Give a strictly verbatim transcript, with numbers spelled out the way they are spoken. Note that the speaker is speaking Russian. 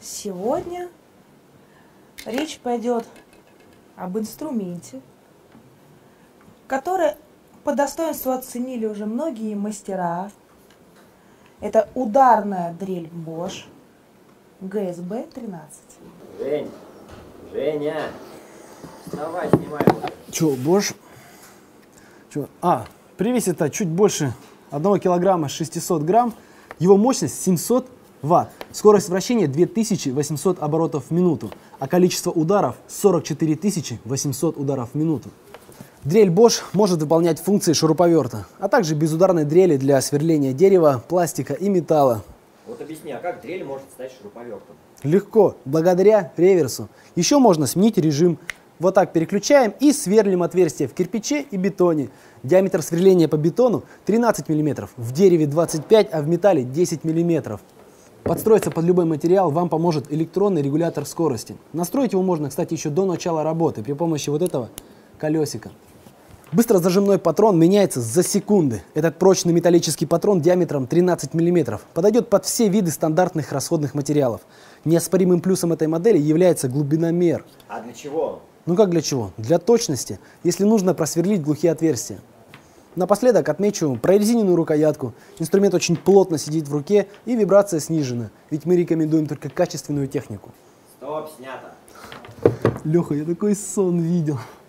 Сегодня речь пойдет об инструменте, который по достоинству оценили уже многие мастера. Это ударная дрель Bosch джи эс би тринадцать. Жень, Женя, вставай, снимай. Че, Bosch? Че? А, привесит-то чуть больше одного килограмма шестисот грамм. Его мощность семьсот ватт. Скорость вращения две тысячи восемьсот оборотов в минуту, а количество ударов сорок четыре тысячи восемьсот ударов в минуту. Дрель Bosch может выполнять функции шуруповерта, а также безударной дрели для сверления дерева, пластика и металла. Вот объясни, а как дрель может стать шуруповертом? Легко, благодаря реверсу. Еще можно сменить режим. Вот так переключаем и сверлим отверстия в кирпиче и бетоне. Диаметр сверления по бетону тринадцать миллиметров, в дереве двадцать пять, а в металле десять миллиметров. Подстроиться под любой материал вам поможет электронный регулятор скорости. Настроить его можно, кстати, еще до начала работы при помощи вот этого колесика. Быстрозажимной патрон меняется за секунды. Этот прочный металлический патрон диаметром тринадцать миллиметров подойдет под все виды стандартных расходных материалов. Неоспоримым плюсом этой модели является глубиномер. А для чего? Ну как для чего? Для точности, если нужно просверлить глухие отверстия. Напоследок отмечу прорезиненную рукоятку. Инструмент очень плотно сидит в руке и вибрация снижена, ведь мы рекомендуем только качественную технику. Стоп, снято. Леха, я такой сон видел.